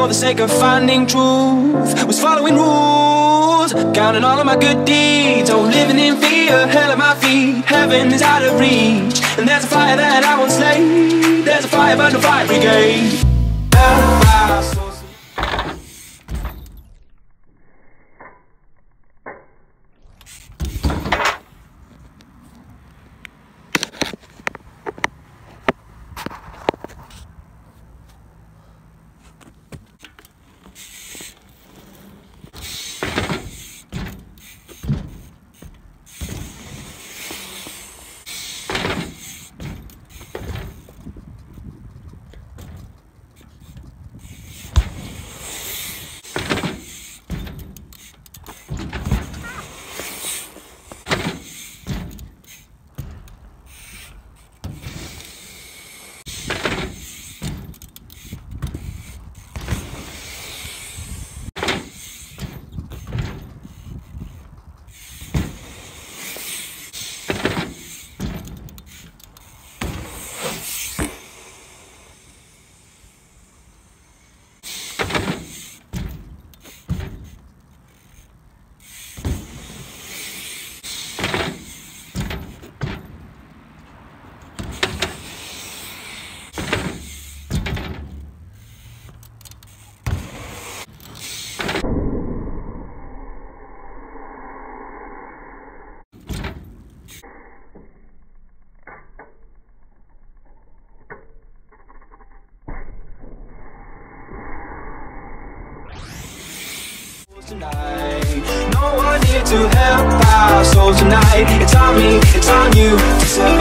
for the sake of finding truth, was following rules, counting all of my good deeds. Oh, living in fear, hell at my feet, heaven is out of reach. And there's a fire that I won't slay, there's a fire but no fire brigade. No one here to help our souls tonight. It's on me, it's on you to survive.